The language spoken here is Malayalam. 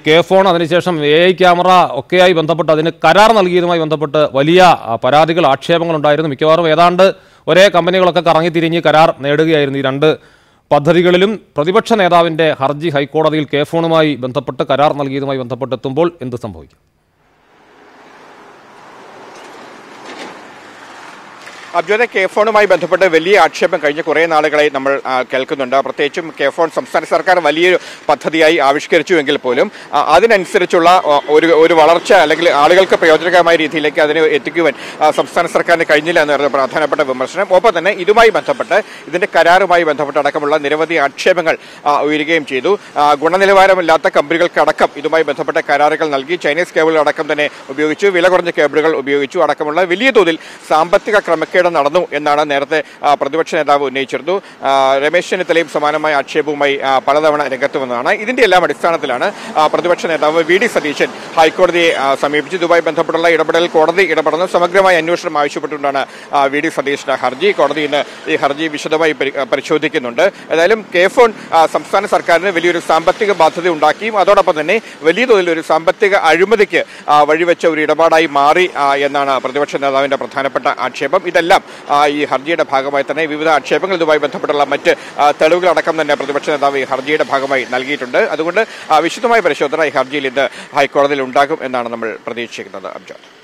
കെ ഫോൺ അതിനുശേഷം AI ക്യാമറ ഒക്കെയായി ബന്ധപ്പെട്ട് അതിന് കരാർ നൽകിയതുമായി ബന്ധപ്പെട്ട് വലിയ പരാതികൾ ആക്ഷേപങ്ങൾ ഉണ്ടായിരുന്നു. മിക്കവാറും ഏതാണ്ട് ഒരേ കമ്പനികളൊക്കെ കറങ്ങിത്തിരിഞ്ഞ് കരാർ നേടുകയായിരുന്നു. ഈ രണ്ട് പദ്ധതികളിലും പ്രതിപക്ഷ നേതാവിൻ്റെ ഹർജി ഹൈക്കോടതിയിൽ കെ ഫോണുമായി ബന്ധപ്പെട്ട് കരാർ നൽകിയതുമായി ബന്ധപ്പെട്ടെത്തുമ്പോൾ എന്ത് സംഭവിക്കും? അബ്ജോദെ, കെ ഫോണുമായി ബന്ധപ്പെട്ട് വലിയ ആക്ഷേപം കഴിഞ്ഞ കുറേ നാളുകളായി നമ്മൾ കേൾക്കുന്നുണ്ട്. പ്രത്യേകിച്ചും കെ ഫോൺ സംസ്ഥാന സർക്കാർ വലിയൊരു പദ്ധതിയായി ആവിഷ്കരിച്ചുവെങ്കിൽ പോലും അതിനനുസരിച്ചുള്ള ഒരു വളർച്ച അല്ലെങ്കിൽ ആളുകൾക്ക് പ്രയോജനകരമായ രീതിയിലേക്ക് അതിനെ എത്തിക്കുവാൻ സംസ്ഥാന സർക്കാരിന് കഴിഞ്ഞില്ല എന്നായിരുന്നു പ്രധാനപ്പെട്ട വിമർശനം. ഒപ്പം തന്നെ ഇതുമായി ബന്ധപ്പെട്ട് ഇതിന്റെ കരാറുമായി ബന്ധപ്പെട്ട് അടക്കമുള്ള നിരവധി ആക്ഷേപങ്ങൾ ഉയരുകയും ചെയ്തു. ഗുണനിലവാരമില്ലാത്ത കമ്പനികൾക്കടക്കം ഇതുമായി ബന്ധപ്പെട്ട കരാറുകൾ നൽകി, ചൈനീസ് കേബിളുകൾ അടക്കം തന്നെ ഉപയോഗിച്ചു, വില കുറഞ്ഞ കേബിളുകൾ ഉപയോഗിച്ചു അടക്കമുള്ള വലിയ തോതിൽ സാമ്പത്തിക ക്രമക്കേട് നടന്നു എന്നാണ് നേരത്തെ പ്രതിപക്ഷ നേതാവ് ഉന്നയിച്ചിരുന്നു. രമേശ് ചെന്നിത്തലയും സമാനമായ ആക്ഷേപവുമായി പലതവണ രംഗത്ത് വന്നതാണ്. ഇതിന്റെ എല്ലാം അടിസ്ഥാനത്തിലാണ് പ്രതിപക്ഷ നേതാവ് VD സതീശൻ ഹൈക്കോടതിയെ സമീപിച്ച് ഇതുമായി ബന്ധപ്പെട്ടുള്ള ഇടപെടൽ കോടതി ഇടപെടുന്നു, സമഗ്രമായ അന്വേഷണം ആവശ്യപ്പെട്ടുകൊണ്ടാണ് VD സതീശന്റെ ഹർജി. കോടതി ഇന്ന് ഈ ഹർജി വിശദമായി പരിശോധിക്കുന്നുണ്ട്. ഏതായാലും കെ ഫോൺ സംസ്ഥാന സർക്കാരിന് വലിയൊരു സാമ്പത്തിക ബാധ്യത ഉണ്ടാക്കിയും അതോടൊപ്പം തന്നെ വലിയ തോതിൽ ഒരു സാമ്പത്തിക അഴിമതിക്ക് വഴിവെച്ച ഒരു ഇടപാടായി മാറി എന്നാണ് പ്രതിപക്ഷ നേതാവിന്റെ പ്രധാനപ്പെട്ട ആക്ഷേപം. ഇതെല്ലാം ഈ ഹർജിയുടെ ഭാഗമായി തന്നെ വിവിധ ആക്ഷേപങ്ങൾ ഇതുമായി ബന്ധപ്പെട്ടുള്ള മറ്റ് തെളിവുകളടക്കം തന്നെ പ്രതിപക്ഷ നേതാവ് ഈ ഹർജിയുടെ ഭാഗമായി നൽകിയിട്ടുണ്ട്. അതുകൊണ്ട് വിശദമായ പരിശോധന ഈ ഹർജിയിൽ ഇന്ന് ഹൈക്കോടതിയിൽ ഉണ്ടാകും എന്നാണ് നമ്മൾ പ്രതീക്ഷിക്കുന്നത്. അബ്ജോദ്.